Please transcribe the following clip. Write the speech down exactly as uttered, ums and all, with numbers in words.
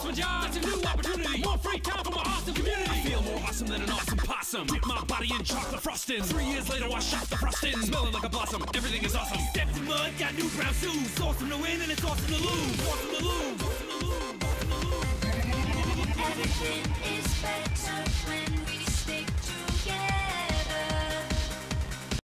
my job, that's a new opportunity. More free time for my awesome community. I feel more awesome than an awesome possum. Dip my body in chocolate frosting. Three years later, I shot the frosting. Smelling like a blossom, everything is awesome. Stepped in mud, got new brown shoes. It's awesome to win and it's awesome to lose. Awesome to lose. Awesome to lose. Awesome to lose. Everything is better when